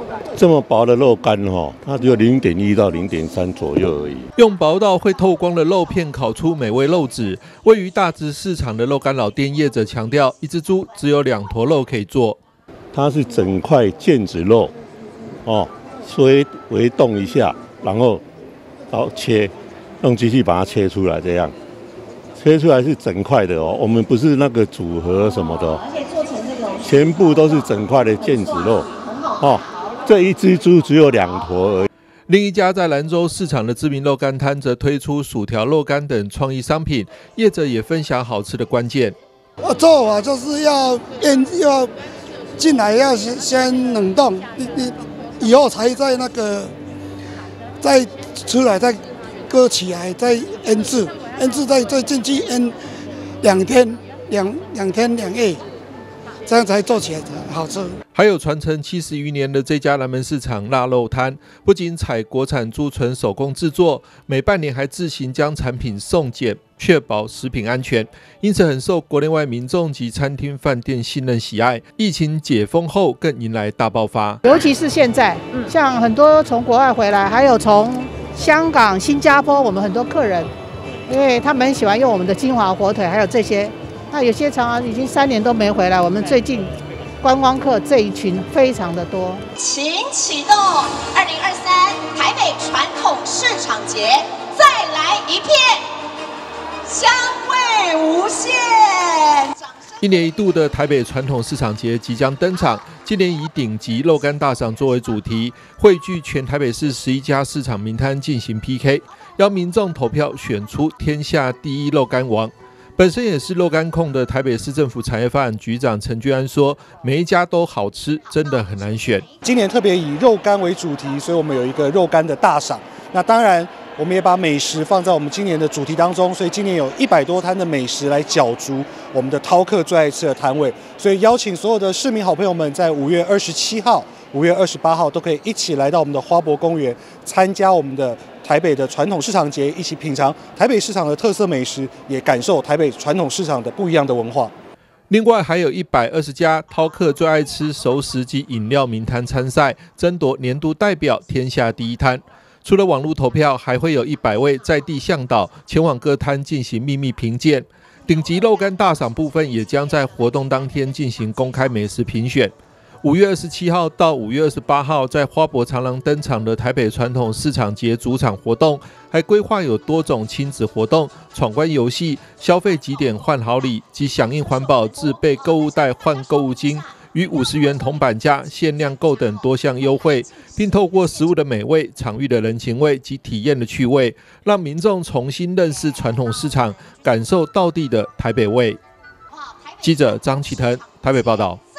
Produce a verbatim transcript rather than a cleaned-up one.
这么薄的肉干哈，它只有零点一到零点三左右而已。 用薄到会透光的肉片烤出美味肉质。位于大直市场的肉干老店业者强调，一只猪只有两坨肉可以做。 它是整块腱子肉，哦，微微动一下，然后然后切，用机器把它切出来，这样切出来是整块的哦。我们不是那个组合什么的、哦，而且做成那种全部都是整块的腱子肉，哦。这一只猪只有两坨而已。 另一家在兰州市场的知名肉干摊则推出薯条、肉干等创意商品，业者也分享好吃的关键。 我做法就是要腌，要进来要先冷冻，你你以后才在那个再出来再割起来再腌制，腌制再再进去腌两天两两天两夜。这样才做起来好吃。 还有传承七十余年的这家南门市场腊肉摊，不仅采国产猪纯手工制作，每半年还自行将产品送检，确保食品安全，因此很受国内外民众及餐厅饭店信任喜爱。疫情解封后更迎来大爆发， 尤其是现在，像很多从国外回来，还有从香港、新加坡，我们很多客人，因为他们很喜欢用我们的金华火腿，还有这些。那有些常常已经三年都没回来，我们最近观光客这一群非常的多。 请启动二零二三台北传统市场节，再来一片，香味无限。 一年一度的台北传统市场节即将登场，今年以顶级肉干大赏作为主题，汇聚全台北市十一家市场名摊进行 P K， 邀民众投票选出天下第一肉干王。本身也是肉干控的台北市政府产业发展局长陈俊安说，每一家都好吃，真的很难选。 今年特别以肉干为主题，所以我们有一个肉干的大赏。那当然我们也把美食放在我们今年的主题当中，所以今年有一百多摊的美食来角逐我们的饕客最爱吃的摊位。所以邀请所有的市民好朋友们，在五月二十七号、五月二十八号都可以一起来到我们的花博公园，参加我们的台北的传统市场节，一起品尝台北市场的特色美食，也感受台北传统市场的不一样的文化。 另外还有一百二十家饕客最爱吃熟食及饮料名摊参赛，争夺年度代表天下第一摊。除了网络投票，还会有一百位在地向导前往各摊进行秘密评鉴。顶级肉干大赏部分也将在活动当天进行公开美食评选。五月二十七号到五月二十八号，在花博长廊登场的台北传统市场节主场活动，还规划有多种亲子活动、闯关游戏、消费几点换好礼及响应环保自备购物袋换购物金，与五十元铜板价限量购等多项优惠，并透过食物的美味、场域的人情味及体验的趣味，让民众重新认识传统市场，感受道地的台北味。记者张启腾台北报道。